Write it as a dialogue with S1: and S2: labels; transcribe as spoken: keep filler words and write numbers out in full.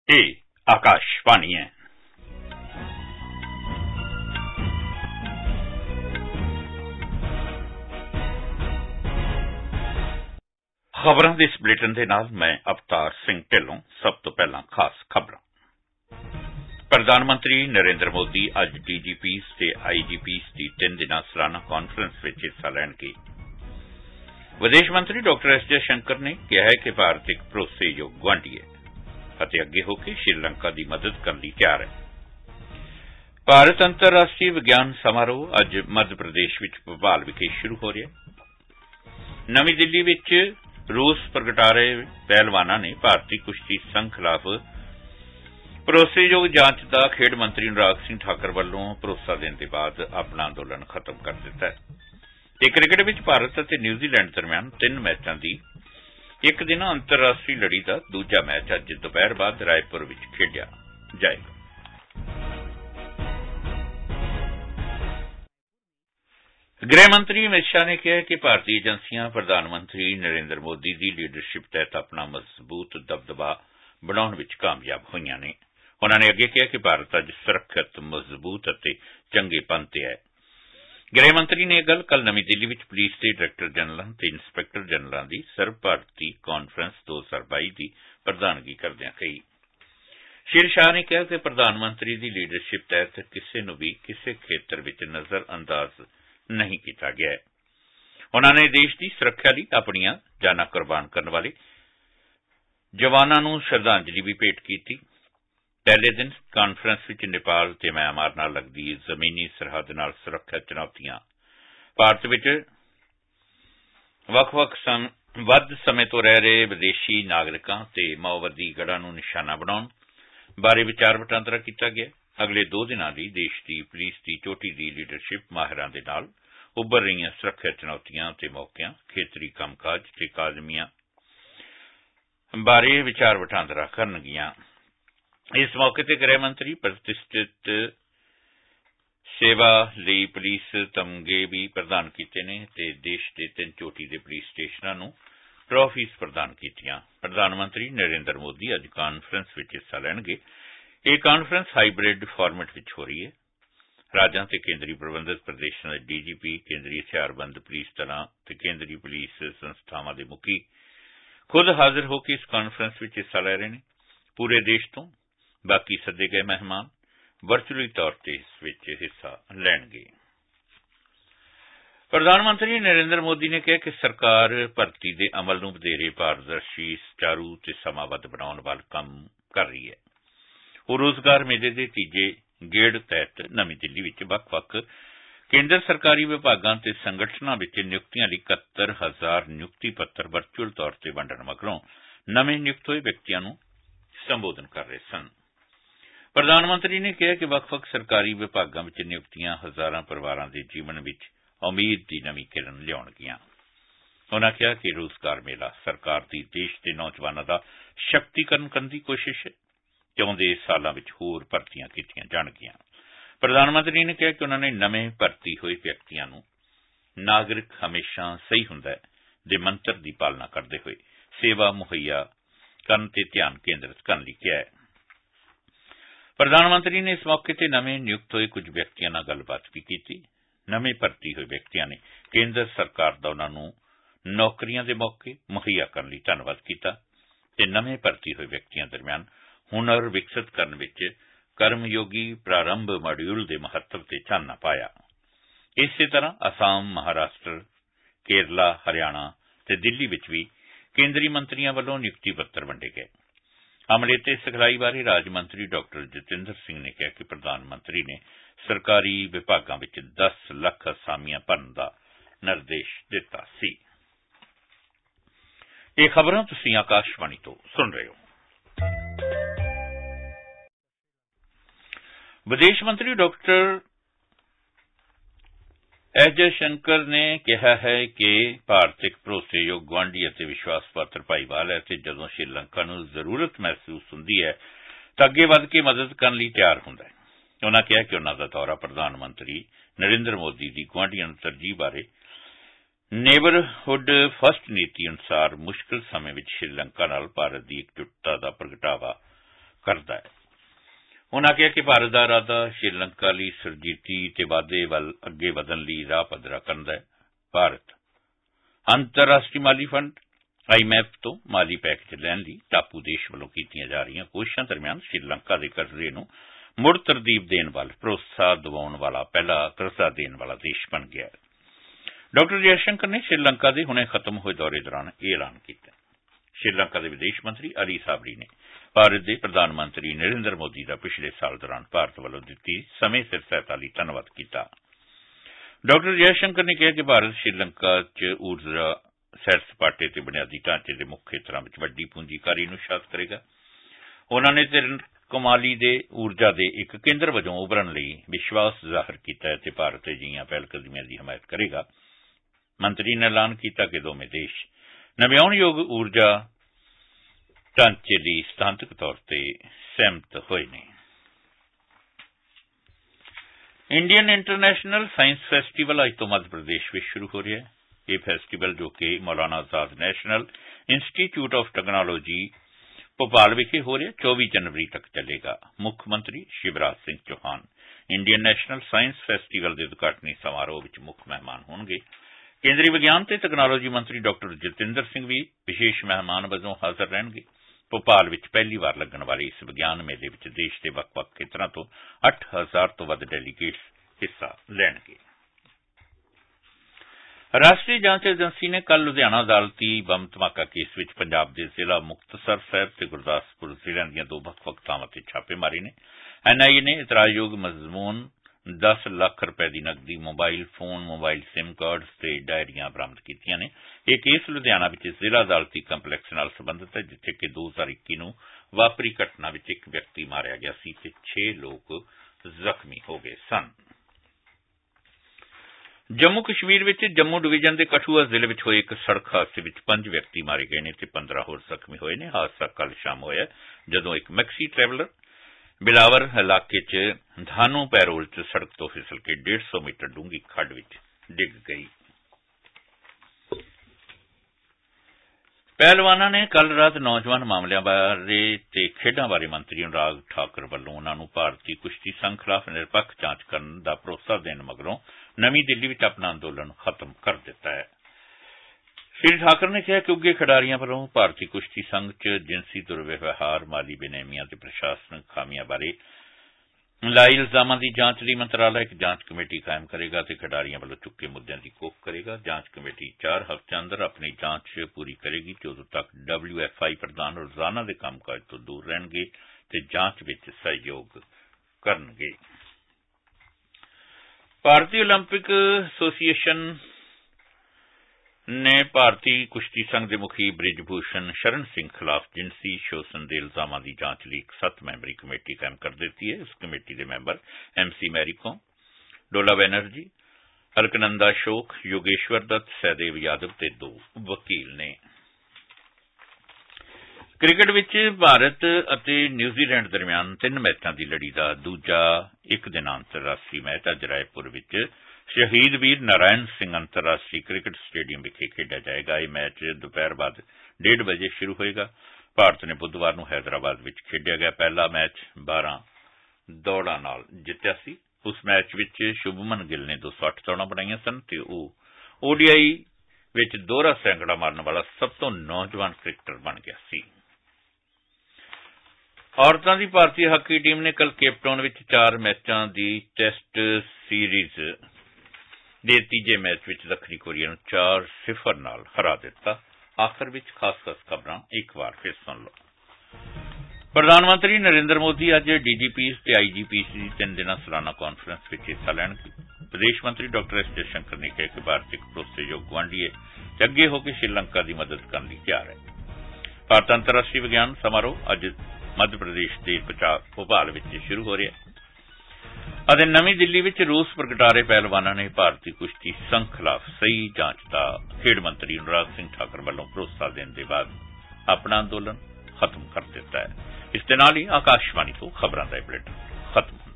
S1: ये आकाशवाणी है। खबरों के इस बुलेटिन के नाल मैं अवतार सिंह ढिल्लों। सब तो पहला खास खबरां। प्रधानमंत्री नरेंद्र मोदी अज डीजीपीज़ ते आईजीपीज़ की तीन दिना सालाना कांफ्रेंस में हिस्सा लैणगे। विदेश मंत्री डॉक्टर एस जयशंकर ने कहा है कि भारत एक भरोसेयोग गुआंढी है ਅਤੇ ਅੱਗੇ ਹੋ ਕੇ श्रीलंका की मदद करने ਲਈ ਤਿਆਰ है। भारत अंतरराष्ट्रीय विज्ञान समारोह अज मध्य प्रदेश विच भोपाल विखे शुरू हो रहा है। नवी दिल्ली विच रोस प्रगटा रहे पहलवानां ने भारतीय कुश्ती संघ खिलाफ भरोसेयोग जांच का खेड मंत्री अनुराग सिंह ठाकुर वालों भरोसा देने के बाद अपना अंदोलन खत्म कर दिता है। क्रिकेट विच भारत और न्यूजीलैंड दरमियान तीन मैचों की एक दिन अंतरराष्ट्रीय लड़ी का दूजा मैच अज दोपहर बाद रायपुर विच खेडिया जाएगा। गृह मंत्री अमित शाह ने कहा कि भारतीय एजेंसियां प्रधानमंत्री नरेंद्र मोदी की लीडरशिप तहत अपना मजबूत दबदबा बनाने विच कामयाब हुई ने। उन्होंने अगे कहा कि भारत अज सुरक्षित मजबूत और चंगे पंथ ते है। गृह मंत्री ने यह गल कल नवी दिल्ली विच पुलिस के डायरैक्टर जनरल ते इंस्पैक्टर जनरल की सर्व भारती कांफ्रेंस दो हजार बाई की प्रधानगी करदियां कही। श्री शाह ने कहा कि प्रधानमंत्री की लीडरशिप तहत किसी नूं भी किसी खेतर विच नजर अंदाज नहीं किया गया है। उन्होंने देश की सुरक्षा लई अपनियां जानां कुर्बान करने वाले जवानों नूं श्रद्धांजलि भी भेंट की। पहले दिन कांफ्रेंस विच नेपाल ते म्यांमार नाल लगदी जमीनी सरहद नाल सुरक्षा चुनौतियां, भारत विच वख-वख सम वध समय तो रह रहे विदेशी नागरिकां ते माओवादी गढ़ां नूं निशाना बनाउण बारे विचार वटांदरा कीता गया। अगले दो दिनां लई देश की पुलिस की चोटी की लीडरशिप माहिरां दे नाल उभर रहीआं सुरक्षा चुनौतियां ते मौकिआं, खेतरी कामकाज ते काजमियां बारे विचार वटांदरा करनगियां। इस मौके ते गृह मंत्री प्रतिष्ठित सेवा लई पुलिस तमगे भी प्रदान किए ने ते देश के तीन चोटी के पुलिस स्टेशनों नूं ट्रॉफीज प्रदान कीतियां। प्रधानमंत्री नरेंद्र मोदी अज कांफ्रेंस विच हिस्सा लैणगे। यह कांफ्रेंस हाईब्रिड फॉर्मेट विच हो रही है। राज्यां ते केंद्री प्रबंधित प्रदेशों के डीजीपी, केंद्रीय हथियारबंद पुलिस दलां ते केंद्रीय पुलिस संस्थावां दे मुखी खुद हाजिर होकर इस कांफ्रेंस विच हिस्सा लै रहे हैं। पूरे देश तो बाकी सदे गए मेहमान वर्चुअली तौर पर इस विच हिस्सा लैणगे। प्रधानमंत्री नरेंद्र मोदी ने कहा कि सरकार भर्ती के अमल नूं वधेरे पारदर्शी, सुचारू ते समाबद्ध बनाउण वाल काम कर रही है। वो रोजगार मेले के तीजे गेड़ तहत नवी दिल्ली विच वख-वख केंद्र सरकारी विभागां ते संगठनां विच नियुक्तियां लई इकहत्तर हजार नियुक्ति पत्र वर्चुअल तौर पर वंडण मगरों नवे नियुक्त होए व्यक्तियों नूं संबोधन कर रहे सन। प्रधानमंत्री ने कहा कि वख-वख सरकारी विभागां विच नियुक्तियां हजारां परिवारां दे जीवन विच उम्मीद की नवी किरण लियाउणगियां। उन्होंने कहा कि रोजगार मेला सरकार की देश के नौजवानों का शक्तिकरण करने की कोशिश है कि आउंदे सालां विच होर भर्तियां कीतियां जाणगियां। प्रधानमंत्री ने कहा कि उन्होंने नवे भर्ती हुए व्यक्तियों नूं नागरिक हमेशा सही हुंदा है दे मंत्र की पालना करते हुए सेवा मुहैया करने ते ध्यान केंद्रित करने लई कहा है। प्रधानमंत्री ने इस मौके ते नवे नियुक्त हुए कुछ व्यक्तियों नाल गलबात भी की। नवे भर्ती हुए व्यक्तियों ने केंद्र सरकार दा उन्हां नूं नौकरियां दे मौके मुहैया करने लई धन्नवाद कीता ते नवे भर्ती हुए व्यक्तियों दरमियान हुनर विकसित करने विच कर्मयोगी प्रारंभ मॉड्यूल के महत्व ते चानना पाया। इस तरह असम, महाराष्ट्र, केरला, हरियाणा ते दिल्ली विच भी केंद्रीय मंत्रियों वालों नियुक्ति पत्र वंडे गए। अमले ते सिखलाई बारे राज मंत्री डॉक्टर जितेंद्र सिंह ने कहा कि प्रधानमंत्री ने सरकारी विभागां विच दस लख असामियां भरन दा निर्देश दिता सी। ये खबरां तुसीं आकाशवाणी तो सुन रहे हो। विदेश मंत्री डॉक्टर एस जयशंकर ने कहा है कि भारत एक भरोसेयोग गुआंढी और विश्वास पात्र भाईवाल है। जदों श्रीलंका नूं जरूरत महसूस हुंदी है तो अगे वध के मदद करने लई तैयार हुंदा है। उन्होंने कहा कि उन्हां दा दौरा प्रधानमंत्री नरेंद्र मोदी की गुआंढियां नूं तरजीह बारे नेबरहुड फस्ट नीति अनुसार मुश्किल समय में श्रीलंका नाल भारत की एकजुटता का प्रगटावा करता है। उन्होंने कहा कि भारत का इरादा श्रीलंका लिए सुरजीती ते वाधे वल अगे वधन लिए राह पद्धरा करता है। भारत अंतरराष्ट्रीय माली फंड आई एम एफ तो माली पैकेज लैन लिए टापू देश वालों कीतियां जा रही कोशिशों दरमियान श्रीलंका के कर्जे नूं मुड़ तरतीब देने वाल भरोसा दिवाउण वाला पहला कर्जा देने वाला देश बन गया है। डॉक्टर जयशंकर ने श्रीलंका के हुणे खत्म हुए दौरे दौरान यह ऐलान किया। श्रीलंका के विदेश मंत्री अली साबरी ने भारत के प्रधानमंत्री नरेंद्र मोदी का पिछले साल दौरान भारत वालों दी समय सिर सहायता लई धन्नवाद किया। डॉक्टर जयशंकर ने कहा कि भारत श्रीलंका च ऊर्जा सैर सपाटे ते बुनियादी ढांचे के मुख्य खेत्रों में वड्डी पूंजीकारी नूं शात करेगा। उन्होंने तिरकोमाली दे ऊर्जा के एक केंद्र वजों उभरन लई विश्वास जाहिर किया है ते भारत अजिहियां पहलकदमियां की हमायत करेगा। मंत्री ने ऐलान किया कि दोवें देश नव्याउणयोग ऊर्जा ढांचे लई सिद्धांतक तौर पर सहमत होए ने। इंडियन इंटरनेशनल साइंस फेस्टिवल अज तो मध्य प्रदेश में शुरू हो रहा है। यह फेस्टिवल जो कि Maulana Azad national institute of technology Bhopal विखे हो रहा चौबीस जनवरी तक चलेगा। मुख्यमंत्री Shivraj Singh Chouhan Indian national science festival के उद्घाटनी समारोह में मुख्य मेहमान होंगे। केंद्रीय विज्ञान ते तकनालोजी मंत्री डॉक्टर जितेंद्र सिंह भी विशेष मेहमान वजों हाजिर रहेंगे। भोपाल में पहली बार लगने वाले इस विज्ञान मेले में देश के वक्-वक् खेत्रों तो अठ हजार तो वध डेलीगेट्स हिस्सा लेंगे। राष्ट्रीय जांच एजेंसी ने कल लुधियाना अदालती बम धमाका केस में पंजाब के जिला मुक्तसर साहब ते गुरदासपुर जिलों दी दो वक्-वक् थावां ते छापे मारे ने। एन आई ए ने इतराजयोग मजमून दस लाख रुपए की नकदी mobile phone mobile SIM cards ते डायरियां बरामद कीतियां ने। यह केस लुधियाना विच जिला अदालती कंपलैक्स नाल संबंधित है जिथे कि दो हजार इक्की नूं वापरी घटना विच एक व्यक्ति मारिया गया सी ते छे लोग जख्मी हो गए सन। जम्मू कश्मीर विच जम्मू डिवीजन के कठुआ जिले में होए एक सड़क हादसे में पांच व्यक्ति मारे गए ने ते पंद्रह होर जख्मी होए ने। हादसा कल शाम होया जदों एक मैक्सी ट्रैवलर बिलावर इलाके च धानू पैरोल च सड़क तो फिसल के डेढ़ सौ मीटर डूंगी खड्ड विच डिग गई। पहलवाना ने कल रात नौजवान मामलों बारे ते खेडां बारे मंत्री अनुराग ठाकुर वालों उन्होंने भारतीय कुश्ती संघ खिलाफ निरपक्ष जांच करने का भरोसा देने मगरों नवी दिल्ली में अपना अंदोलन खत्म कर दिता है। श्री ठाकुर ने कहा कि उगे खिडारियों वालों भारतीय कुश्ती संघ च जिनसी दुर्व्यवहार माली बेनेमियां ते प्रशासनिक खामियां बारे लाए इल्जामां की जांच लई मंत्रालय एक जांच कमेटी कायम करेगा ते खिडारियों वालों चुके मुद्दों की घोख करेगा। जांच कमेटी चार हफ्ते अंदर अपनी जांच पूरी करेगी ते उदों तक डब्ल्यू एफ आई प्रधान रोजाना के कामकाज तो दूर रहणगे ते जांच विच सहयोग करनगे। भारतीय ओलंपिक एसोसीएशन ने भारतीय कुश्ती संघ के मुखी ब्रिजभूषण शरण सिंह खिलाफ जिनसी शोषण के इल्जामों की जांच लिए एक सत्त मैंबरी कमेटी कायम कर दी है। इस कमेटी के मैंबर एम सी मैरीकॉम डोला बैनर्जी अलकनंदा अशोक योगेश्वर दत्त सहदेव यादव ते दो वकील ने। क्रिकेट विच भारत और न्यूजीलैंड दरमियान तीन मैचों की लड़ी का दूजा एक दिन अंतरराष्ट्रीय मैच अज रायपुर विच शहीद वीर नारायण सिंह अंतरराष्ट्रीय क्रिकेट स्टेडियम विखे खेड़ा जाएगा। यह मैच दोपहर बाद डेढ़ बजे शुरू होएगा। भारत ने बुधवार को हैदराबाद में खेड़ा गया पहला मैच बारह दौड़ां नाल जित्या सी। उस मैच विच शुभमन गिल ने दो सौ अठ दौड़ां बनाईयां सन ते ओह ओडीआई विच दोहरा सैकड़ा मारन वाला सब तो नौजवान क्रिकेटर बन गया सी। औरतों की भारतीय हाकी टीम ने कल केपटाउन में चार मैचों की टेस्ट सीरीज के तीजे मैच में दक्षिणी कोरिया चार सिफर नाल हरा दिता। आखिर में खास खास खबरां एक बार फिर सुन लो। प्रधानमंत्री नरेंद्र मोदी अज डीजीपी ते आईजीपी की तीन दिन सालाना कॉन्फ्रेंस में हिस्सा लैणगे। विदेश मंत्री डॉक्टर एस जयशंकर ने कहा कि भारत एक भरोसेयोग गुआंढी है अगे होकर श्रीलंका की मदद करने लिए तैयार है। भारत अंतरराष्ट्रीय विज्ञान समारोह अज मध्य प्रदेश के भोपाल में शुरू हो रहा है। नवी दिल्ली में रोस प्रगटा रहे पहलवानों ने भारतीय कुश्ती संघ खिलाफ सही जांच का खेड मंत्री अनुराग सिंह ठाकुर वालों भरोसा देने के बाद अपना अंदोलन खत्म कर दिता है। इस दे नाल ही आकाशवाणी तो खबरों का बुलेटिन खत्म।